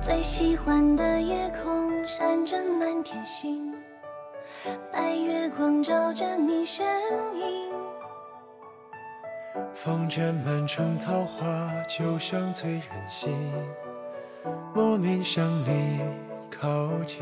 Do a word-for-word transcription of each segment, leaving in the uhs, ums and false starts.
最喜欢的夜空闪着满天星，白月光照着你身影。 风筝满城桃花，就像醉人心，莫名向你靠近。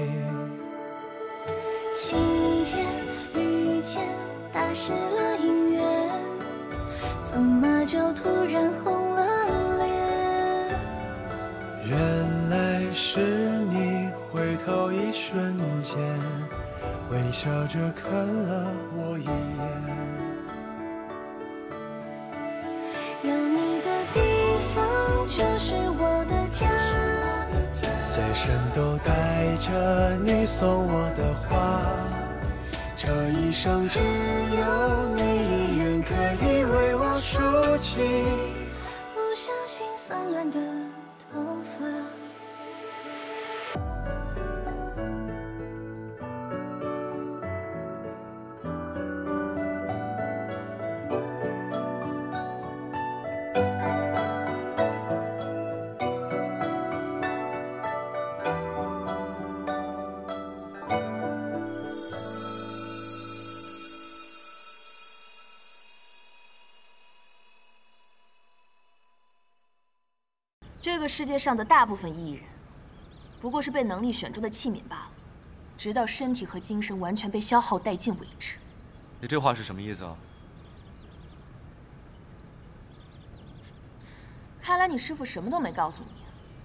晴天遇见，打湿了姻缘，怎么就突然红了脸？ 原来是你，回头一瞬间，微笑着看了我一眼。 有你的地方就是我的家， 随身都带着你送我的花，这一生只有你一人可以为我抒情。 不小心散乱的头发。 这个世界上的大部分艺人，不过是被能力选中的器皿罢了，直到身体和精神完全被消耗殆尽为止。 你这话是什么意思啊？ 看来你师傅什么都没告诉你。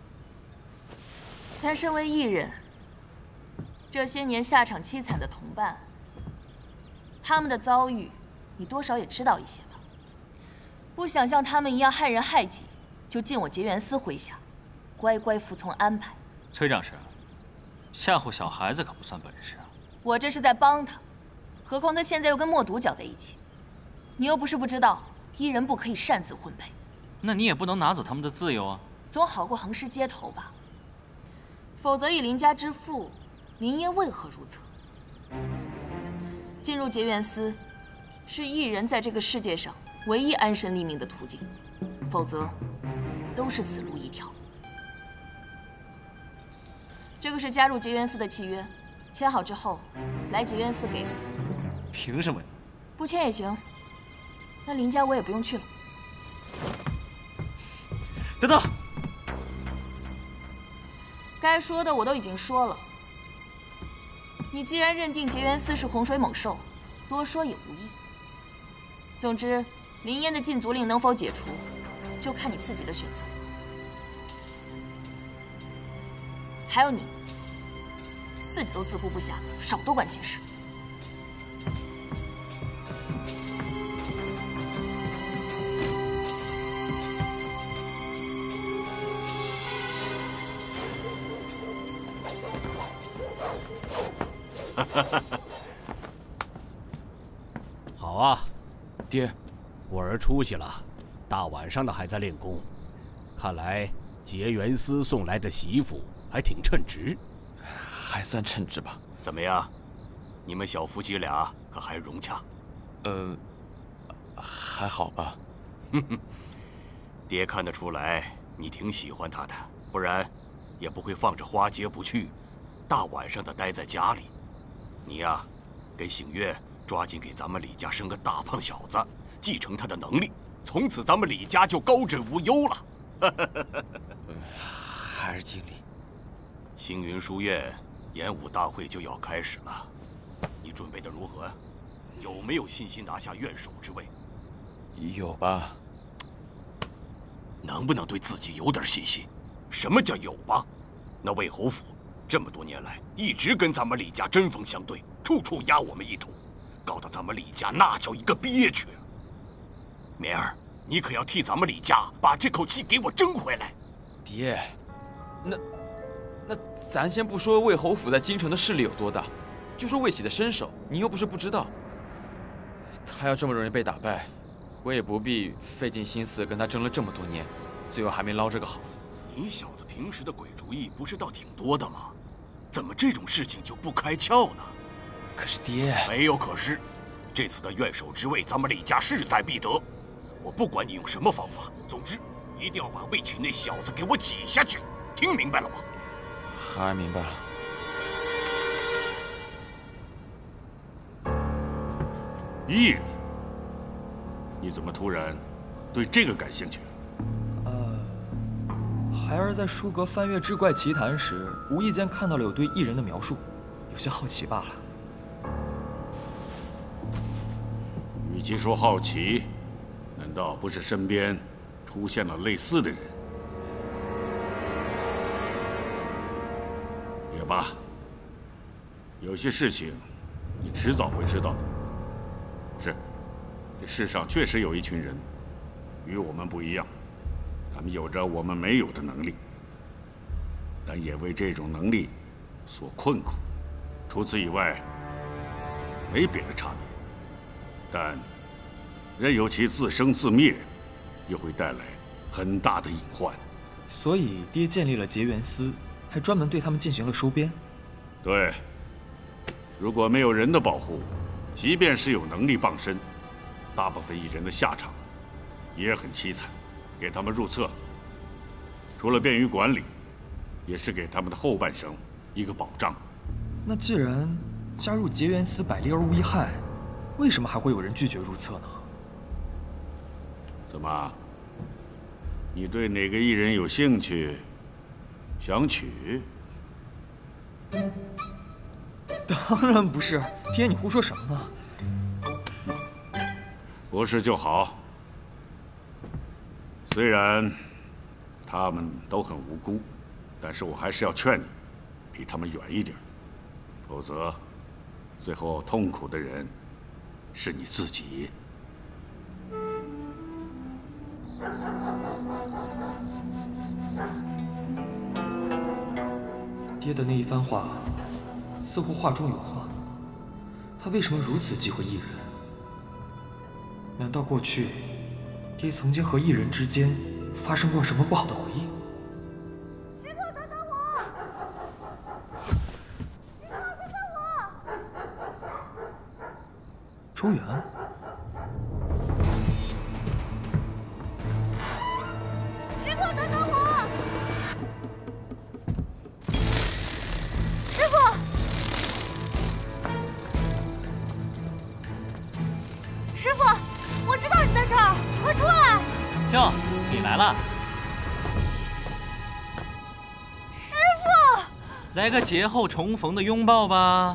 但身为艺人，这些年下场凄惨的同伴，他们的遭遇，你多少也知道一些吧？不想像他们一样害人害己。 就进我结缘司麾下，乖乖服从安排。 崔掌事，吓唬小孩子可不算本事啊！ 我这是在帮他，何况他现在又跟默读搅在一起。你又不是不知道，艺人不可以擅自婚配。 那你也不能拿走他们的自由啊！ 总好过横尸街头吧。否则以林家之父，林爷为何如此？进入结缘司，是艺人在这个世界上唯一安身立命的途径，否则。 都是死路一条。这个是加入结缘司的契约，签好之后来结缘司给我。 凭什么呀？ 不签也行。那林家我也不用去了。 等等， 该说的我都已经说了。你既然认定结缘司是洪水猛兽，多说也无益。总之，林烟的禁足令能否解除？ 就看你自己的选择。还有你，自己都自顾不暇，少多管闲事。 好啊， 爹， 我儿出息了。 大晚上的还在练功，看来结缘司送来的媳妇还挺称职， 还算称职吧？ 怎么样，你们小夫妻俩可还融洽？ 呃，还好吧。 哼哼，爹看得出来你挺喜欢她的，不然也不会放着花街不去，大晚上的待在家里。你呀，给醒月抓紧给咱们李家生个大胖小子，继承他的能力。 从此，咱们李家就高枕无忧了。 还是尽力。 青云书院演武大会就要开始了，你准备的如何？有没有信心拿下院首之位？ 有吧？ 能不能对自己有点信心？什么叫有吧？那魏侯府这么多年来一直跟咱们李家针锋相对，处处压我们一头，搞得咱们李家那叫一个憋屈。 梅儿，你可要替咱们李家把这口气给我争回来。 爹，那那咱先不说魏侯府在京城的势力有多大，就说魏喜的身手，你又不是不知道。他要这么容易被打败，我也不必费尽心思跟他争了这么多年，最后还没捞这个好。 你小子平时的鬼主意不是倒挺多的吗？怎么这种事情就不开窍呢？ 可是爹， 没有可是，这次的院首之位，咱们李家势在必得。 我不管你用什么方法，总之一定要把魏启那小子给我挤下去，听明白了吗？ 还明白了。 艺人，你怎么突然对这个感兴趣？ 呃，孩儿在书阁翻阅《志怪奇谈》时，无意间看到了有对艺人的描述，有些好奇罢了。 与其说好奇，难道不是身边出现了类似的人？也罢，有些事情你迟早会知道的。是，这世上确实有一群人，与我们不一样，他们有着我们没有的能力，但也为这种能力所困苦。除此以外，没别的差别。但任由其自生自灭，又会带来很大的隐患。 所以爹建立了结缘司，还专门对他们进行了收编。 对，如果没有人的保护，即便是有能力傍身，大部分艺人的下场也很凄惨。给他们入册，除了便于管理，也是给他们的后半生一个保障。 那既然加入结缘司百利而无一害，为什么还会有人拒绝入册呢？ 怎么？你对哪个艺人有兴趣？想娶？ 当然不是，爹，你胡说什么呢？ 不是就好。虽然他们都很无辜，但是我还是要劝你，离他们远一点，否则，最后痛苦的人是你自己。 爹的那一番话，似乎话中有话。他为什么如此忌讳艺人？难道过去，爹曾经和艺人之间发生过什么不好的回忆？ 师傅，等等我！师傅，等等我！ 周元。 师傅，等等我！师傅！师傅，我知道你在这儿，快出来！ 哟，你来了。 师傅， 来个劫后重逢的拥抱吧。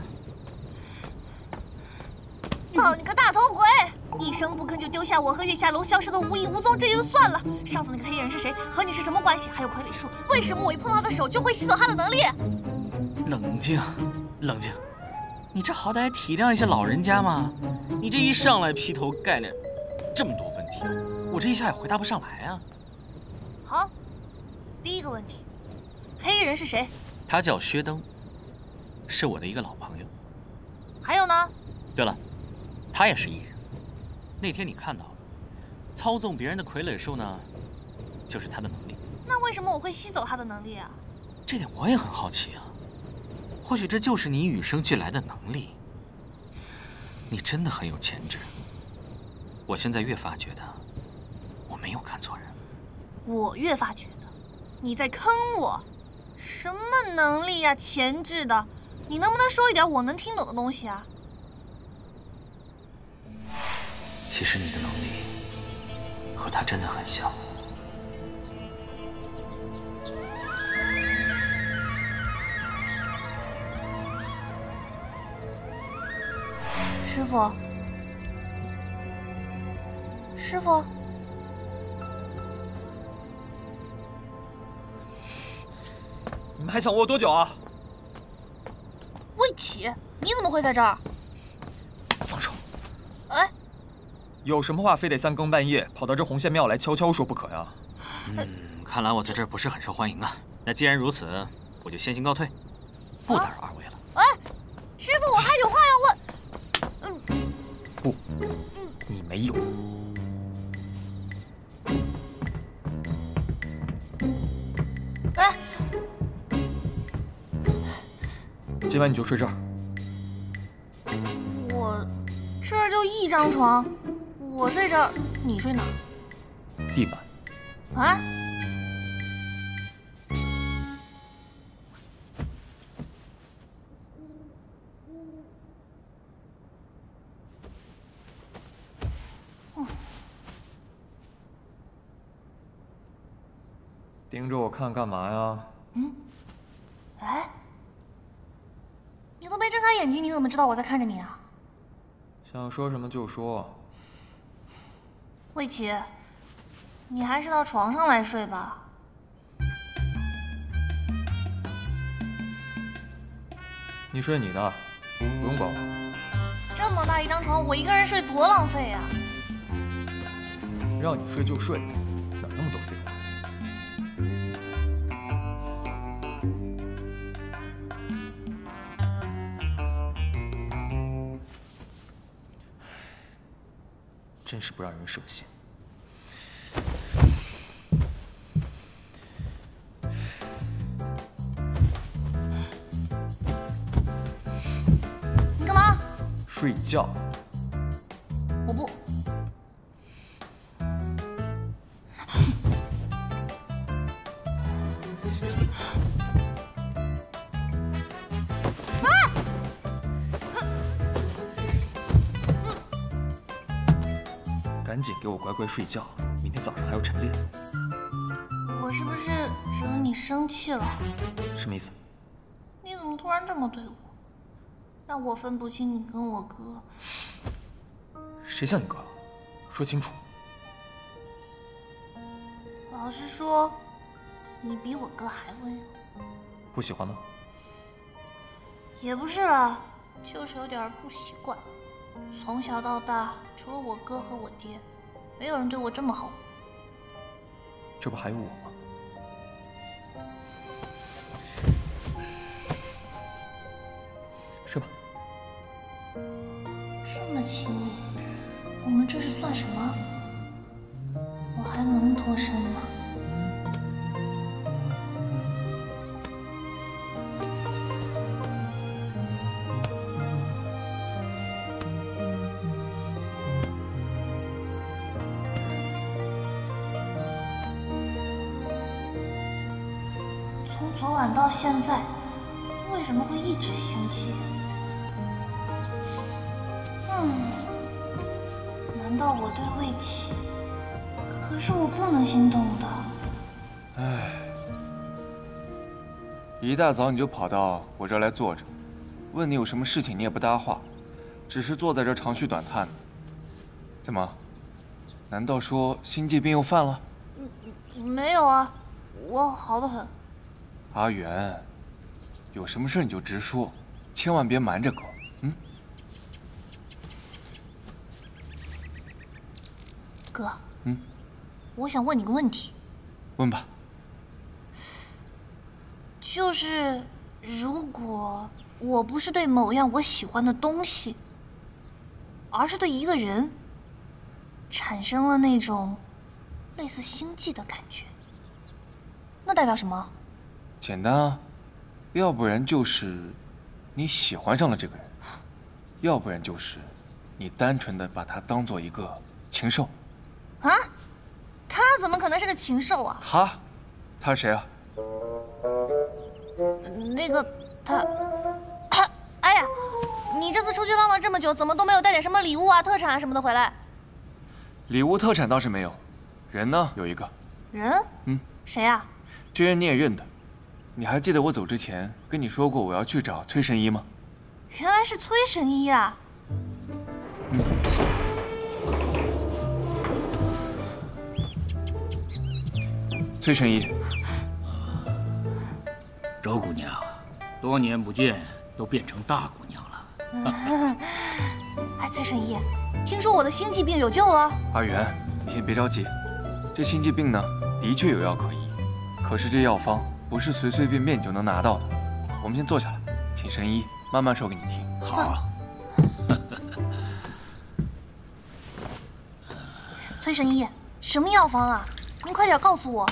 抱你个大头鬼！一声不吭就丢下我和月下楼消失的无影无踪，这就算了。上次那个黑衣人是谁？和你是什么关系？还有傀儡树，为什么我一碰他的手就会吸走他的能力？ 冷静，冷静，你这好歹体谅一下老人家嘛。你这一上来劈头盖脸这么多问题，我这一下也回答不上来啊。 好，第一个问题，黑衣人是谁？ 他叫薛登，是我的一个老朋友。 还有呢？ 对了，他也是艺人。那天你看到了，操纵别人的傀儡术呢，就是他的能力。 那为什么我会吸走他的能力啊？ 这点我也很好奇啊。或许这就是你与生俱来的能力。你真的很有潜质。我现在越发觉得，我没有看错人。 我越发觉得，你在坑我。什么能力呀、啊，潜质的？你能不能说一点我能听懂的东西啊？ 其实你的能力和他真的很像。 师傅，师傅， 你们还想握多久啊？ 魏启，你怎么会在这儿？ 放手！ 哎， 有什么话非得三更半夜跑到这红线庙来悄悄说不可呀？ 嗯，看来我在这儿不是很受欢迎啊。那既然如此，我就先行告退，不打扰二位了。 哎，师傅，我还有话要问。嗯， 不，你没有。 哎， 今晚你就睡这儿。 我这儿就一张床，我睡这儿，你睡哪？ 地板。 啊？ 盯着我看干嘛呀？ 嗯。哎，你都没睁开眼睛，你怎么知道我在看着你啊？ 想说什么就说。 魏琪，你还是到床上来睡吧。 你睡你的，不用管我。 这么大一张床，我一个人睡多浪费啊！ 让你睡就睡，哪那么多废话？真是不让人省心。 你干嘛？ 睡觉。 我不。 赶紧给我乖乖睡觉，明天早上还要晨练。 我是不是惹你生气了？ 什么意思？ 你怎么突然这么对我，让我分不清你跟我哥？ 谁像你哥？说清楚。 老实说，你比我哥还温柔。 不喜欢吗？ 也不是啦，就是有点不习惯。从小到大，除了我哥和我爹，没有人对我这么好过。 这不还有我吗？睡吧。 这么亲密，我们这是算什么？我还能脱身吗？从昨晚到现在，为什么会一直心悸？嗯，难道我对魏琪？可是我不能心动的。 唉，一大早你就跑到我这儿来坐着，问你有什么事情你也不搭话，只是坐在这儿长吁短叹的。怎么？难道说心悸病又犯了？ 没有啊，我好得很。 阿元，有什么事你就直说，千万别瞒着哥。嗯。 哥。 嗯。 我想问你个问题。 问吧。 就是，如果我不是对某样我喜欢的东西，而是对一个人产生了那种类似心悸的感觉，那代表什么？ 简单啊，要不然就是你喜欢上了这个人，要不然就是你单纯的把他当做一个禽兽。 啊？他怎么可能是个禽兽啊？ 他，他是谁啊？ 那个他，哎呀，你这次出去浪了这么久，怎么都没有带点什么礼物啊、特产啊什么的回来？ 礼物特产倒是没有，人呢有一个。 人？ 嗯。 谁呀？ 这人你也认得。你还记得我走之前跟你说过我要去找崔神医吗？ 原来是崔神医啊！ 嗯。崔神医， 周姑娘，多年不见，都变成大姑娘了。 哎，崔神医，听说我的心悸病有救了？ 阿元，你先别着急，这心悸病呢，的确有药可医，可是这药方不是随随便便就能拿到的。我们先坐下来，请神医慢慢说给你听。 好。 崔神医，什么药方啊？您快点告诉我。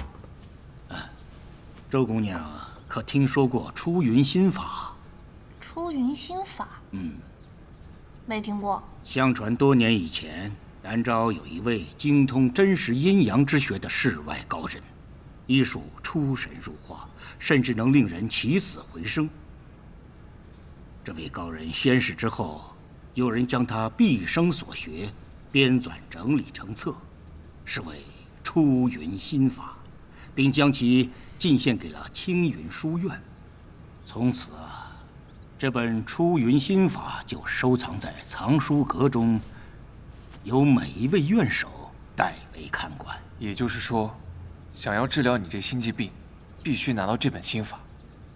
周姑娘可听说过出云心法？ 出云心法？ 嗯， 没听过。 相传多年以前，南诏有一位精通真实阴阳之学的世外高人，医术出神入化，甚至能令人起死回生。这位高人仙逝之后，有人将他毕生所学编纂整理成册，是为出云心法。 并将其进献给了青云书院。从此啊，这本出云心法就收藏在藏书阁中，由每一位院手代为看管。 也就是说，想要治疗你这心悸病，必须拿到这本心法。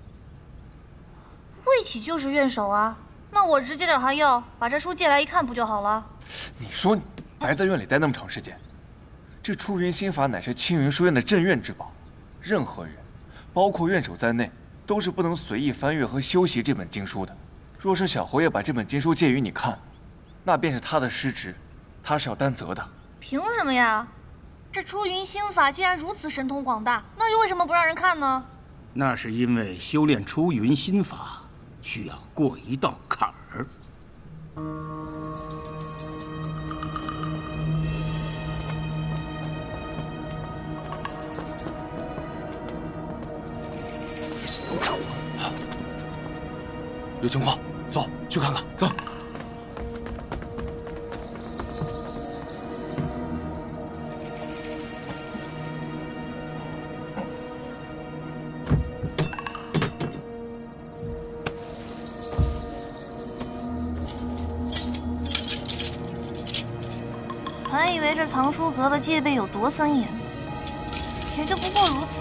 魏启就是院手啊，那我直接找他要，把这书借来一看不就好了？ 你说你白在院里待那么长时间，这出云心法乃是青云书院的镇院之宝，任何人，包括院手在内，都是不能随意翻阅和修习这本经书的。若是小侯爷把这本经书借予你看，那便是他的失职，他是要担责的。 凭什么呀？这出云心法既然如此神通广大，那又为什么不让人看呢？ 那是因为修炼出云心法需要过一道坎儿。 有情况，走去看看。走。 还以为这藏书阁的戒备有多森严，也就不过如此。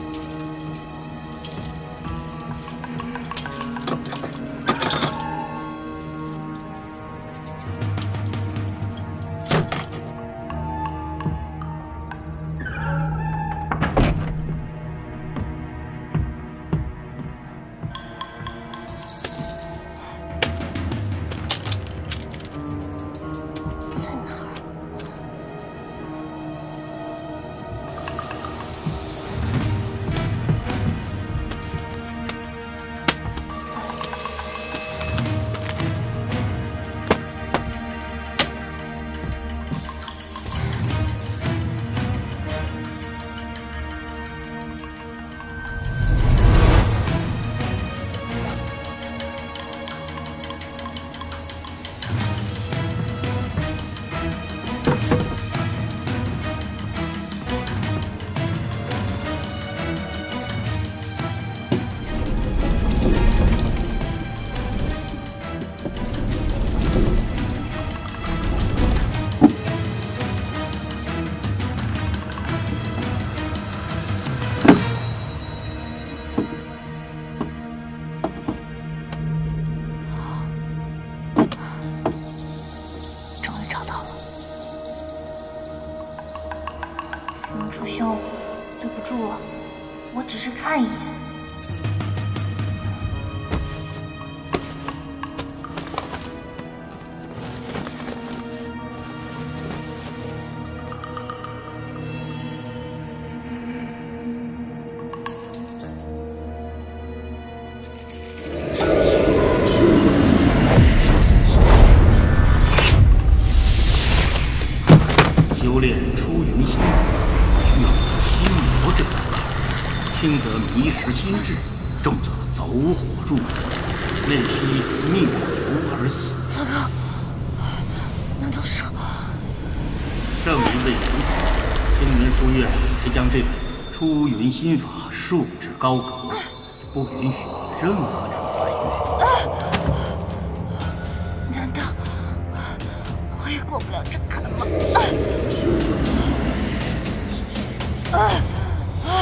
楚兄，对不住了，我只是看一眼。 修炼出云心法，需要心魔这门法，轻则迷失心智，重则走火入魔，练习命由而死。 糟糕，难道是？ 正因为如此，青云书院才将这本出云心法束之高阁，不允许任何人翻阅。 难道我也过不了这坎吗？啊啊啊！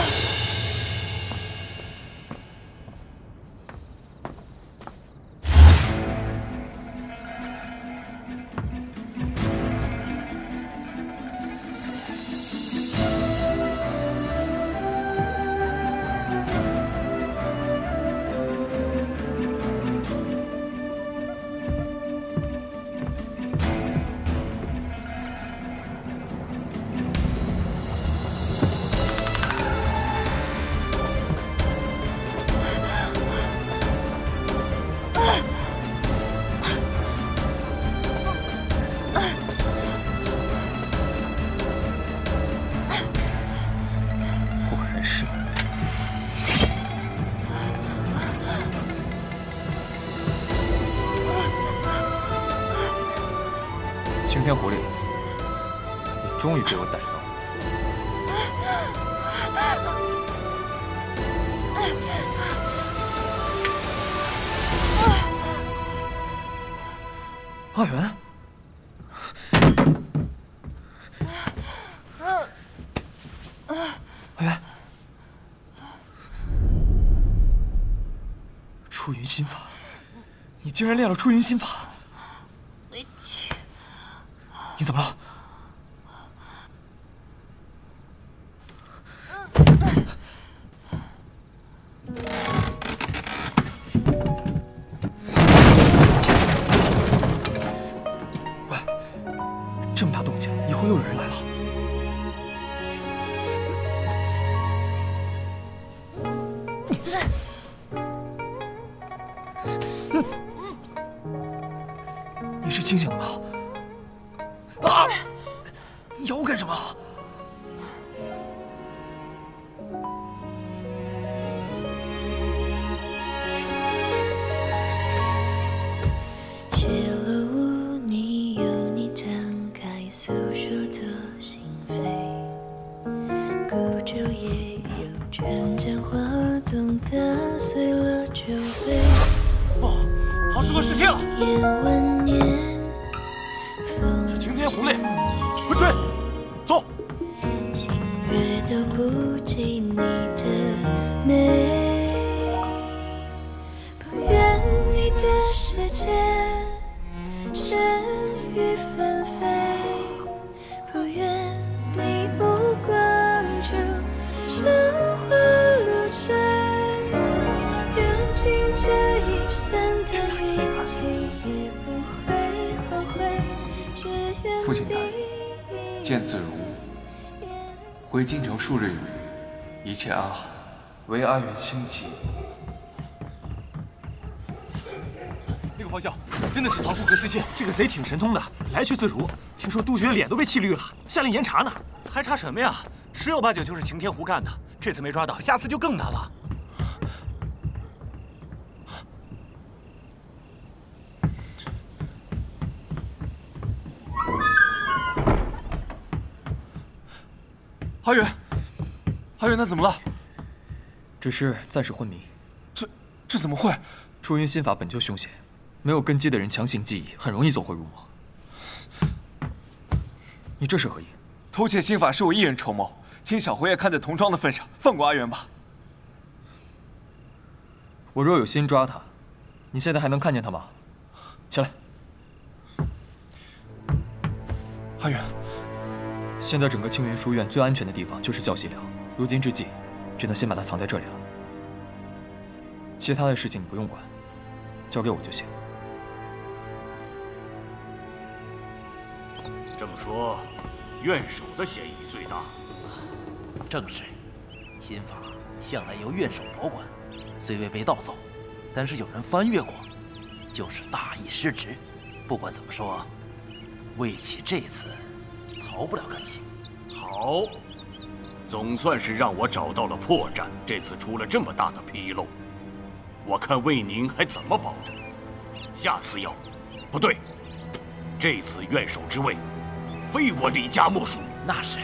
晴天狐狸，你终于被我逮到了。 阿元。 阿元，出云心法，你竟然练了出云心法！ 维奇， 你怎么了？喂，这么大动静，一会儿又有人来了。 你是清醒的吗？啊！你咬我干什么？ 写了无你，有你摊开诉说的心扉，孤舟也有春江花动，打碎了酒杯。 哦，曹叔的事情了。 是晴天狐狸，快追！走。 星月都不及你的美，不愿你的世界尘雨纷飞，不愿你目光处生花露坠，用尽这一生的运气也不会后悔。 父亲大人，见字如晤。回京城数日有余，一切安好。唯阿元心急。 那个方向真的是曹叔和石信，这个贼挺神通的，来去自如。听说杜鹃脸都被气绿了，下令严查呢。 还查什么呀？十有八九就是擎天狐干的。这次没抓到，下次就更难了。 阿元，阿元，他怎么了？ 只是暂时昏迷。 这这怎么会？ 出云心法本就凶险，没有根基的人强行记忆，很容易走火入魔。你这是何意？ 偷窃心法是我一人筹谋，请小侯爷看在同窗的份上，放过阿元吧。 我若有心抓他，你现在还能看见他吗？起来。 阿元。 现在整个青云书院最安全的地方就是教习寮，如今之计，只能先把它藏在这里了。其他的事情你不用管，交给我就行。 这么说，院守的嫌疑最大。 正是，心法向来由院守保管，虽未被盗走，但是有人翻阅过，就是大意失职。不管怎么说，魏启这次 逃不了干系。 好，总算是让我找到了破绽。这次出了这么大的纰漏，我看魏宁还怎么保着。下次要，不对，这次院守之位，非我李家莫属。 那是。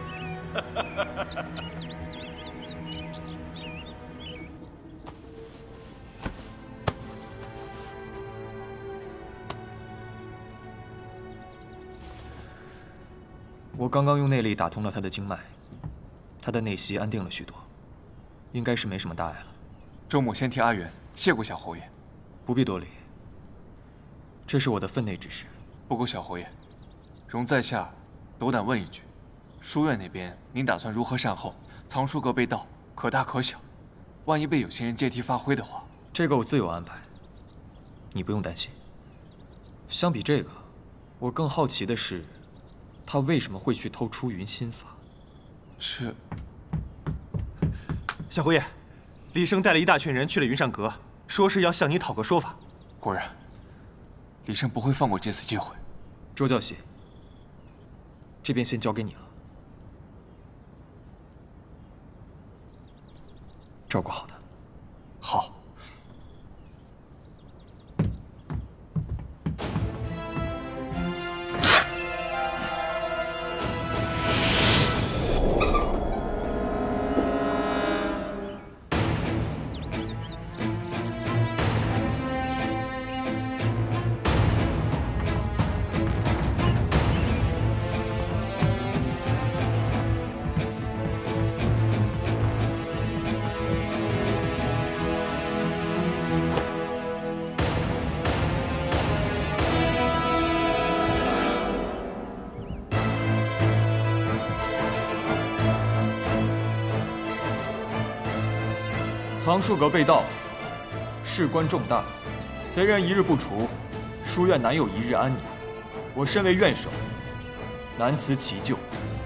我刚刚用内力打通了他的经脉，他的内息安定了许多，应该是没什么大碍了。 周母先替阿元谢过小侯爷， 不必多礼，这是我的分内之事。 不过小侯爷，容在下斗胆问一句，书院那边您打算如何善后？藏书阁被盗，可大可小，万一被有心人借题发挥的话， 这个我自有安排，你不用担心。相比这个，我更好奇的是， 他为什么会去偷出云心法？ 是小侯爷，李生带了一大群人去了云上阁，说是要向你讨个说法。 果然，李生不会放过这次机会。 周教习，这边先交给你了，照顾好他。 好。 藏书阁被盗，事关重大，贼人一日不除，书院难有一日安宁。我身为院守，难辞其咎。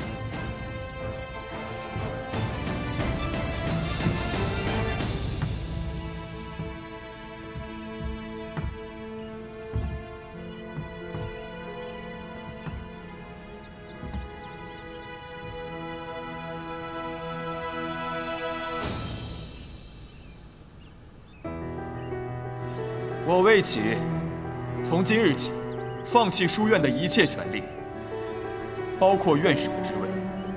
我魏启，从今日起，放弃书院的一切权利，包括院守之位。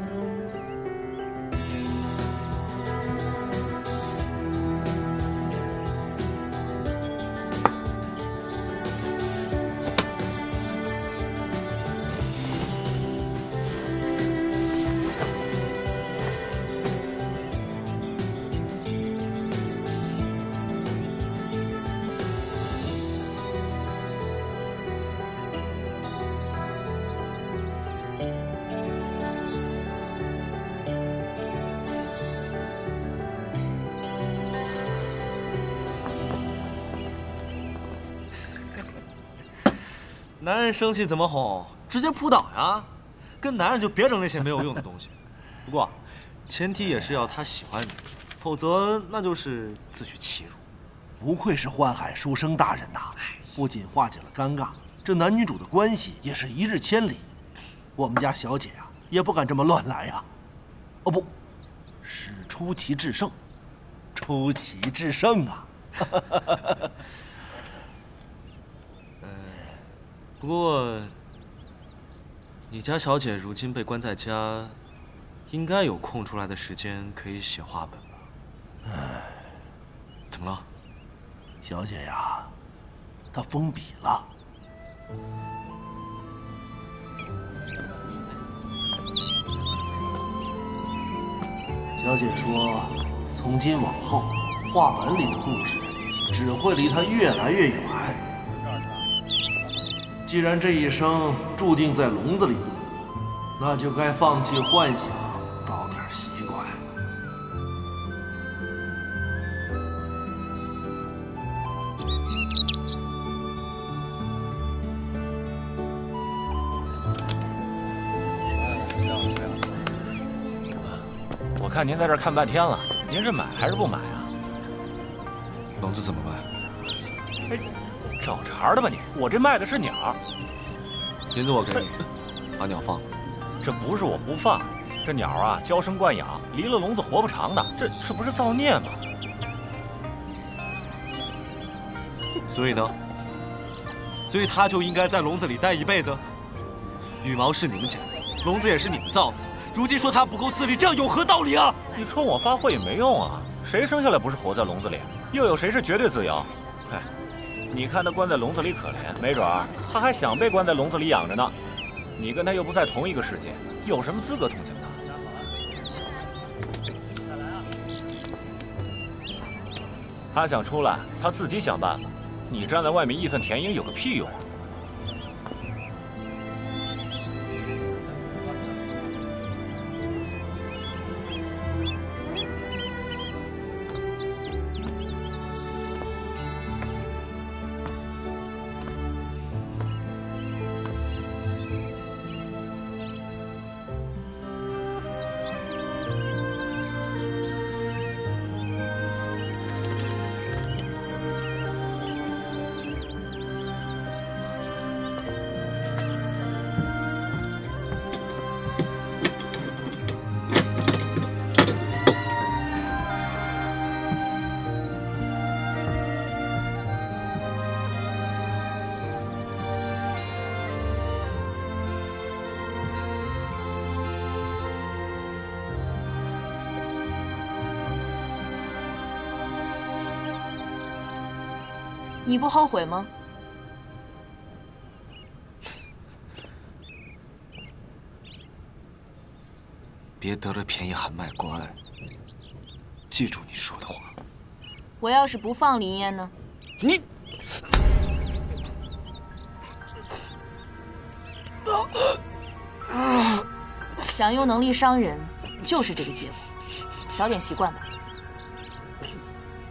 男人生气怎么哄？直接扑倒呀！跟男人就别整那些没有用的东西。不过，前提也是要他喜欢你，否则那就是自取其辱。 不愧是宦海书生大人呐，不仅化解了尴尬，这男女主的关系也是一日千里。我们家小姐呀、啊，也不敢这么乱来呀、啊。哦不，是出奇制胜，出奇制胜啊！ 不过，你家小姐如今被关在家，应该有空出来的时间可以写话本吧？唉，怎么了？ 小姐呀，她封笔了。小姐说，从今往后，话本里的故事只会离她越来越远。 既然这一生注定在笼子里度过，那就该放弃幻想，早点习惯。 我看您在这儿看半天了，您是买还是不买啊？ 笼子怎么办？ 哎。 找茬的吧你！我这卖的是鸟， 银子我给你，把鸟放了。 这不是我不放，这鸟啊娇生惯养，离了笼子活不长的，这这不是造孽吗？ 所以呢？所以它就应该在笼子里待一辈子。羽毛是你们剪的，笼子也是你们造的，如今说它不够自立，这样有何道理啊？ 你冲我发挥也没用啊！谁生下来不是活在笼子里？又有谁是绝对自由？哎。 你看他关在笼子里可怜，没准儿他还想被关在笼子里养着呢。你跟他又不在同一个世界，有什么资格同情他？他想出来，他自己想办法。你站在外面义愤填膺有个屁用啊！ 你不后悔吗？ 别得了便宜还卖乖，记住你说的话。 我要是不放林烟呢？ 你， 想用能力伤人，就是这个结果。早点习惯吧。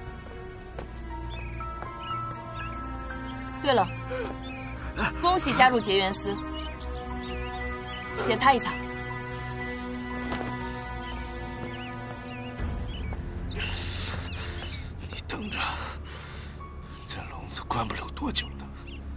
对了，恭喜加入结缘司，血擦一擦。 你等着，这笼子关不了多久的。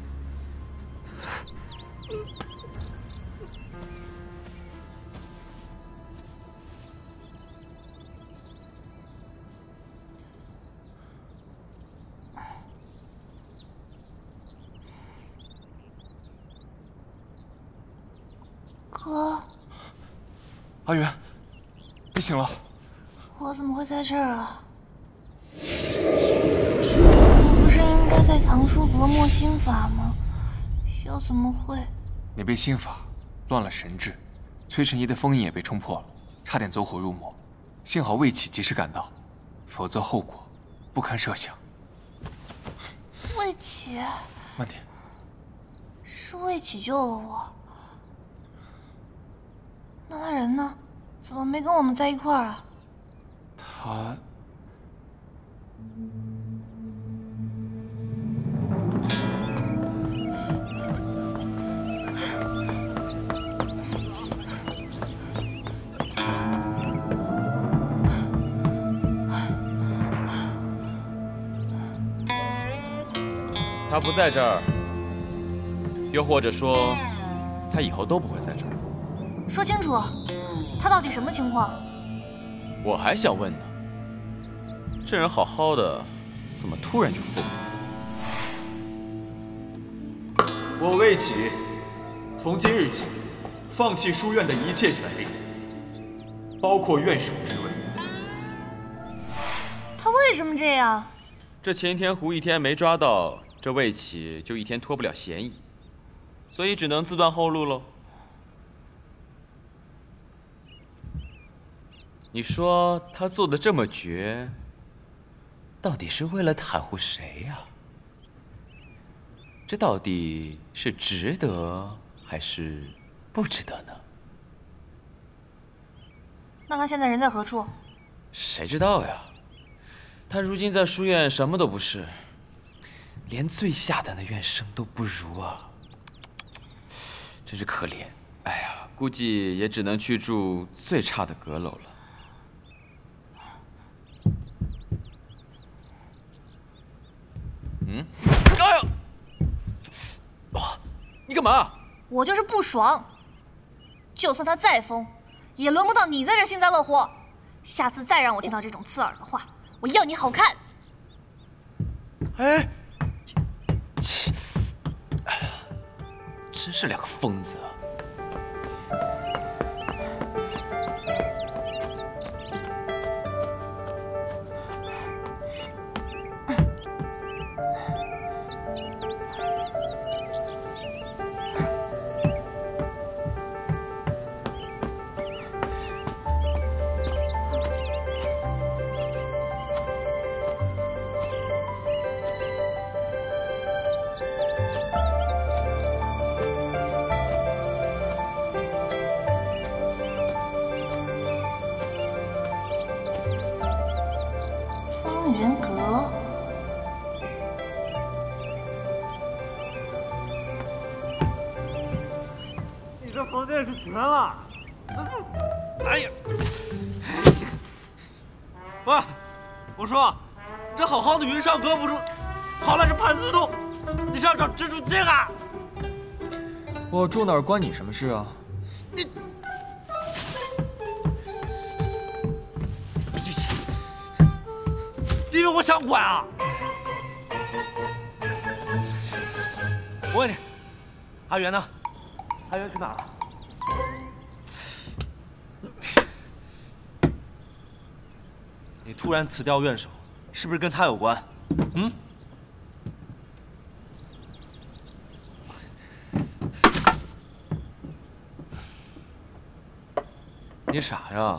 哥， 阿元，你醒了。 我怎么会在这儿啊？我不是应该在藏书阁摸心法吗？又怎么会？ 你被心法乱了神智，崔神医的封印也被冲破了，差点走火入魔。幸好魏启及时赶到，否则后果不堪设想。 魏启， 慢点。 是魏启救了我。那他人呢？怎么没跟我们在一块儿啊？ 他…… 他不在这儿，又或者说，他以后都不会在这儿。 说清楚，他到底什么情况？ 我还想问呢，这人好好的，怎么突然就疯了？ 我魏启，从今日起，放弃书院的一切权利，包括院守之位。 他为什么这样？ 这钱天湖一天没抓到，这魏启就一天脱不了嫌疑，所以只能自断后路喽。你说他做的这么绝，到底是为了袒护谁呀？这到底是值得还是不值得呢？ 那他现在人在何处？ 谁知道呀？他如今在书院什么都不是，连最下等的院生都不如啊！真是可怜。哎呀，估计也只能去住最差的阁楼了。嗯，哎呦，哇，你干嘛？ 我就是不爽。就算他再疯，也轮不到你在这幸灾乐祸。下次再让我听到这种刺耳的话，我要你好看。 哎，切，哎呀，真是两个疯子啊！ 房间是全了。哎呀！喂，我说，这好好的云上阁不住，跑来这盘丝洞，你是要找蜘蛛精啊？ 我住哪儿关你什么事啊？ 你，你以为我想管啊？我问你，阿元呢？阿元去哪儿了？你突然辞掉院守，是不是跟他有关？嗯？你傻呀？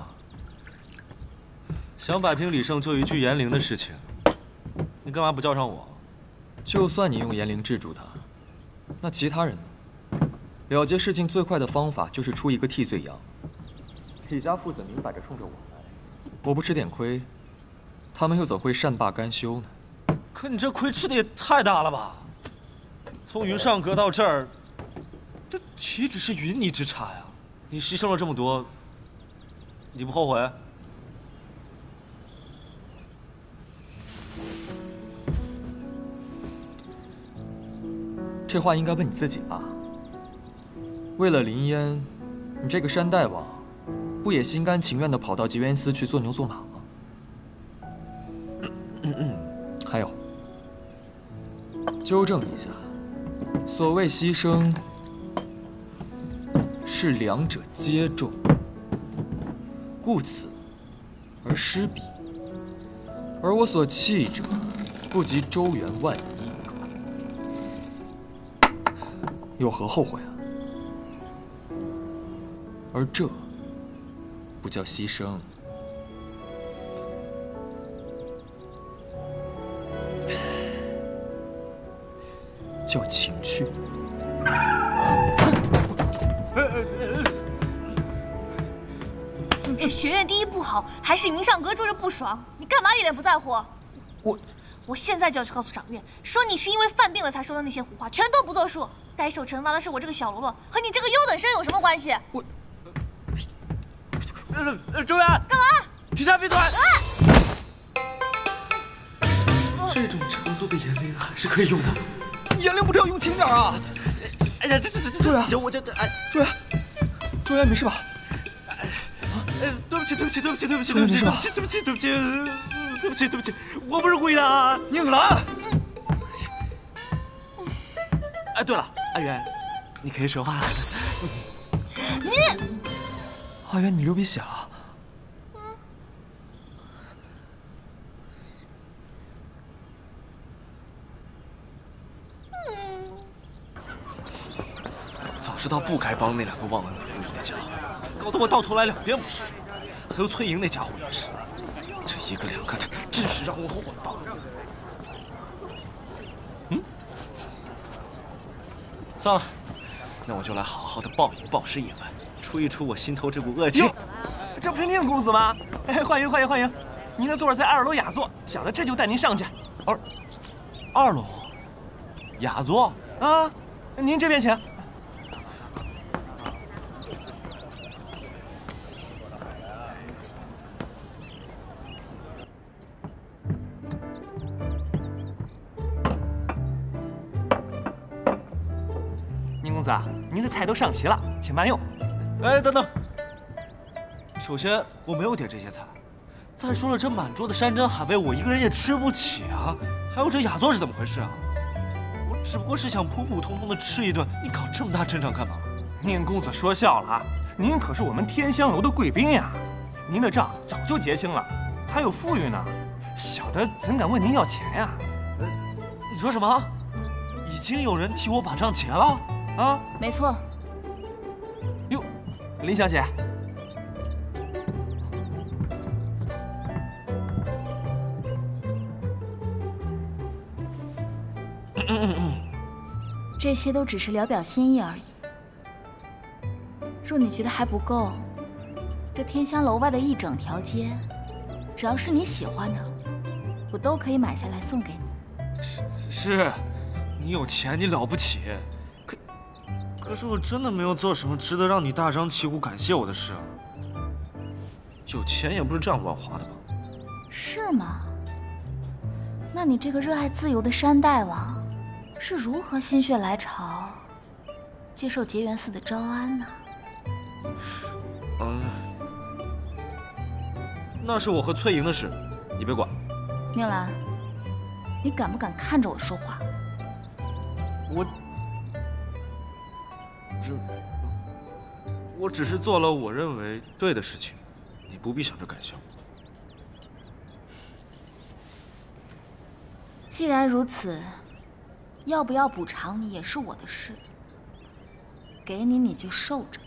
想摆平李胜就一句严灵的事情，你干嘛不叫上我？ 就算你用严灵制住他，那其他人呢？了结事情最快的方法就是出一个替罪羊。李家父子明摆着冲着我来，我不吃点亏，他们又怎会善罢甘休呢？ 可你这亏吃的也太大了吧！ 从云上阁到这儿，这岂止是云泥之差呀！你牺牲了这么多，你不后悔？ 这话应该问你自己吧。为了林烟，你这个山大王，不也心甘情愿地跑到结缘寺去做牛做马吗？还有，纠正一下，所谓牺牲，是两者皆重，故此而失彼。而我所弃者，不及周圆万一，有何后悔啊？而这不叫牺牲，叫情趣。 是学院第一不好，还是云上阁住着不爽？你干嘛一脸不在乎？ 我， 我现在就要去告诉掌院，说你是因为犯病了才说的那些胡话，全都不作数。该受惩罚的是我这个小喽啰，和你这个优等生有什么关系？ 我， 呃呃，周元， 干嘛？ 替他闭嘴！ 啊！ 这种程度的言灵还是可以用的，言灵不是要用轻点啊！ 哎呀，这这这这， 周元， 这我这这哎， 周元，周元没事吧？ 呃，对不起，对不起，对不起，对不起，对不起，对不起，对不起，对不起，对不起，对不起，我不是故意的啊！ 宁兰， 哎，对了，阿元，你可以说话了。 你， 阿元，你流鼻血了。 早知道不该帮那两个忘恩负义的家伙，搞得我到头来两边不是。还有崔莹那家伙也是，这一个两个的，真是让我火大。嗯，算了，那我就来好好的暴饮暴食一番，出一出我心头这股恶气。 这不是宁公子吗？哎，欢迎欢迎欢迎！您的座儿在二楼雅座，小的这就带您上去。 二二楼雅座啊，您这边请。宁公子啊，您的菜都上齐了，请慢用。 哎，等等。首先，我没有点这些菜。再说了，这满桌的山珍海味，我一个人也吃不起啊。还有这雅座是怎么回事啊？我只不过是想普普通通的吃一顿，你搞这么大阵仗干嘛？ 宁公子说笑了啊，您可是我们天香楼的贵宾呀，您的账早就结清了，还有富裕呢，小的怎敢问您要钱呀？ 呃，你说什么？已经有人替我把账结了？啊， 没错。 哟，林小姐。 这些都只是聊表心意而已。若你觉得还不够，这天香楼外的一整条街，只要是你喜欢的，我都可以买下来送给你。 是是，你有钱，你了不起。可可是我真的没有做什么值得让你大张旗鼓感谢我的事。有钱也不是这样乱花的吧？ 是吗？那你这个热爱自由的山大王，是如何心血来潮，接受结缘寺的招安呢？ 嗯，那是我和翠莹的事，你别管。 宁兰，你敢不敢看着我说话？ 我，这，我只是做了我认为对的事情，你不必想着感谢我。 既然如此，要不要补偿你也是我的事。给你你就受着。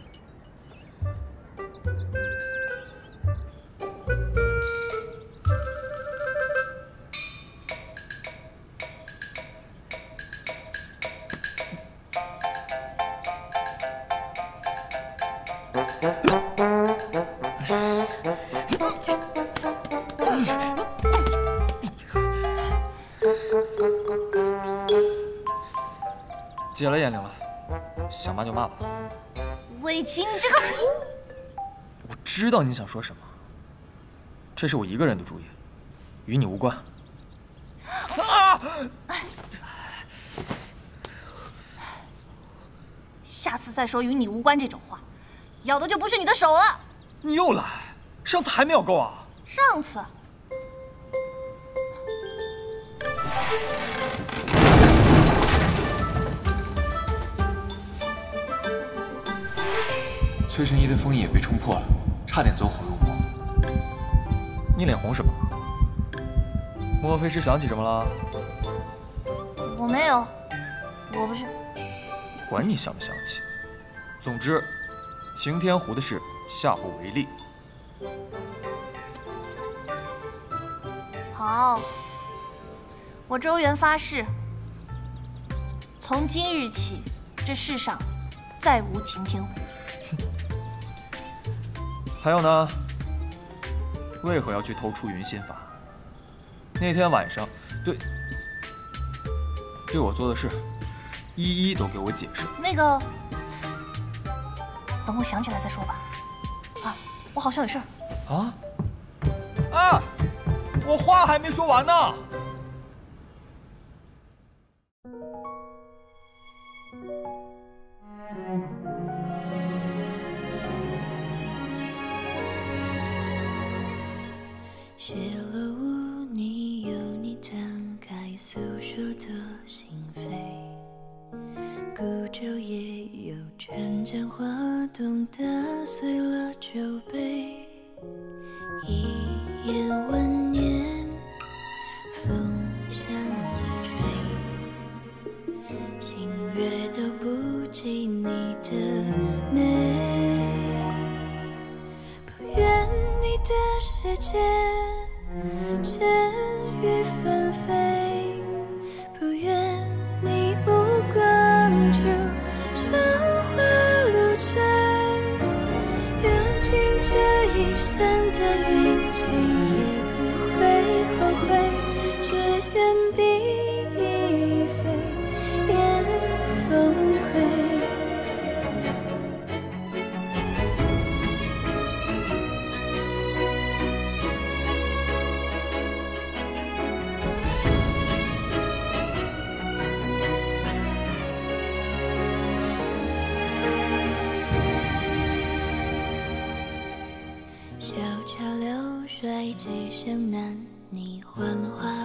解了眼灵了，想骂就骂吧。 魏青，你这个…… 我知道你想说什么，这是我一个人的主意，与你无关。啊！ 下次再说与你无关这种话，咬的就不是你的手了。 你又来，上次还没咬够啊？ 上次。 崔神医的封印也被冲破了，差点走火入魔。 你脸红什么？莫非是想起什么了？ 我没有，我不是。 管你想不想起，总之，擎天湖的事下不为例。 好，我周元发誓，从今日起，这世上再无擎天湖。 还有呢？为何要去偷出云心法？那天晚上，对对我做的事，一一都给我解释。 那个，等我想起来再说吧。啊，我好像有事儿。 啊啊！我话还没说完呢。 雪落无你，有你摊开诉说的心扉，古酒也有春江花动，打碎了酒杯，一眼万年，风向你吹，星月都不及你的美，不愿你的世界。 见雨纷飞，不愿你目光中韶华如醉，用尽这一生的运气，也不会后悔，只愿比翼飞，眼同窥。 小桥流水，几声男女幻化